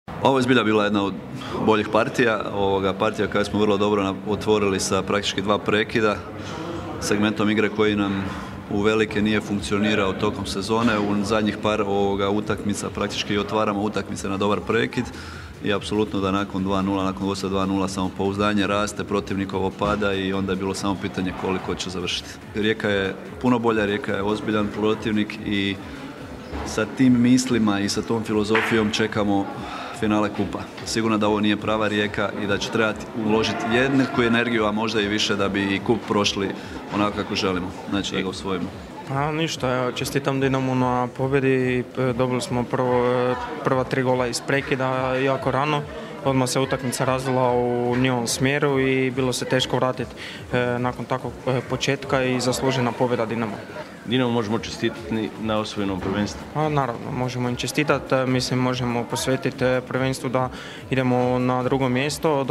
Ovo je zbilja bila jedna od boljih partija, partija koju smo vrlo dobro otvorili sa praktički 2 prekida, segmentom igre koji nam uvelike nije funkcionirao tokom sezone. U zadnjih par utakmica praktički otvaramo utakmice na dobar prekid i apsolutno da nakon 2:0, nakon vodstva 2:0 samopouzdanje raste, protivnikovo pada i onda je bilo samo pitanje koliko će završiti. Rijeka je puno bolja, Rijeka je ozbiljan protivnik i sa tim mislima i sa tom filozofijom čekamo finale kupa. Sigurno da ovo nije prava Rijeka i da će trebati uložiti jednaku energiju, a možda i više da bi i kup prošli onako kako želimo, znači da ga osvojimo. A ništa, evo, čestitam Dinamu na pobjedi, dobili smo prva 3 gola iz prekida jako rano. Odmah se utakmica razvila u njihovom smjeru i bilo se teško vratiti nakon takvog početka i zaslužena pobjeda Dinamo. Dinamo možemo čestitati na osvojenom prvenstvu? Naravno, možemo im čestitati, mislim možemo posvetiti prvenstvu da idemo na drugo mjesto,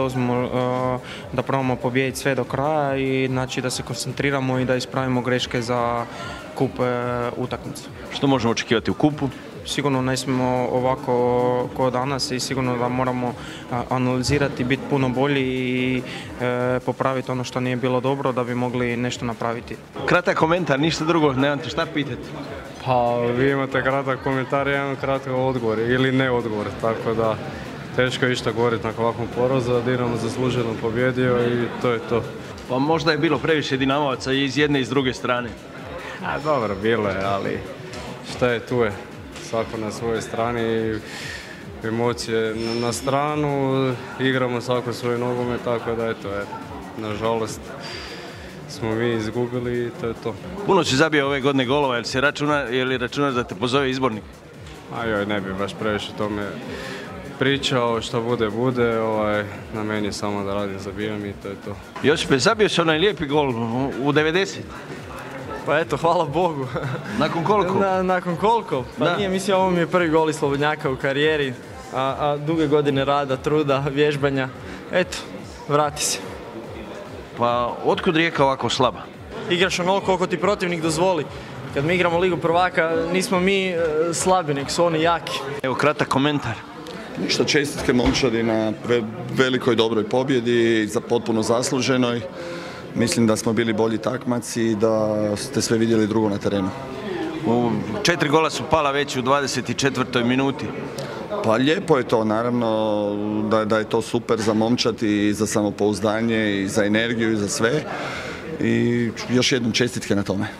da probamo pobijediti sve do kraja i znači da se koncentriramo i da ispravimo greške za kup utakmicu. Što možemo očekivati u kupu? Sigurno ne smijemo ovako kao danas i sigurno da moramo analizirati, biti puno bolji i popraviti ono što nije bilo dobro da bi mogli nešto napraviti. Kratak komentar, ništa drugo, nemate šta pitati. Pa vi imate kratak komentar i jedan kratak odgovor ili ne odgovor, tako da teško je išta govoriti nakon ovakvom porazu, Dinamo zasluženo pobjedio i to je to. Pa možda je bilo previše Dinamovaca i iz jedne i s druge strane. Dobro, bilo je, ali šta je tu je. Svako na svojoj strani, emocije na stranu, igramo svako svoj nogomet, tako da eto, nažalost smo mi izgubili i to je to. Puno si zabio ove godine golova, je li računaš da te pozove izbornik? Ne bi baš previše tome pričao, što bude, na meni je samo da radim, zabijam i to je to. Josipe, zabio si onaj lijepi gol u 90? Pa eto, hvala Bogu. Nakon koliko? Nakon koliko? Pa nije, mislim, ovo mi je prvi gol iz slobodnjaka u karijeri, a duge godine rada, truda, vježbanja. Eto, vrati se. Pa, otkud Rijeka ovako slaba? Igraš onoliko koliko ti protivnik dozvoli. Kad mi igramo Ligu prvaka, nismo mi slabi, nek su oni jaki. Evo, kratak komentar. Ništa, čestitke momčadi na velikoj dobroj pobjedi, potpuno zasluženoj. Mislim da smo bili bolji takmaci i da ste sve vidjeli drugo na terenu. 4 gola su pala već u 24. minuti. Pa lijepo je to, naravno da je to super za momčad i za samopouzdanje i za energiju i za sve. I još jednom čestitke na tome.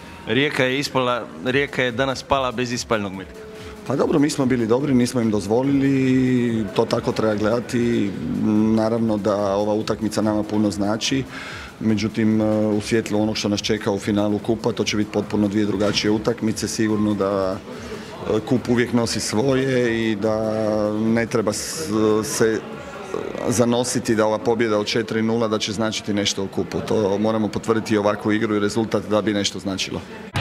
Rijeka je danas pala bez ispaljnog metka. Pa dobro, mi smo bili dobri, nismo im dozvolili, to tako treba gledati. Naravno da ova utakmica nama puno znači. Međutim, u svjetlu onog što nas čeka u finalu kupa, to će biti potpuno 2 drugačije utakmice. Sigurno da kup uvijek nosi svoje i da ne treba se zanositi da ova pobjeda od 4:0 da će značiti nešto u kupu. To moramo potvrditi ovakvu igru i rezultat da bi nešto značilo.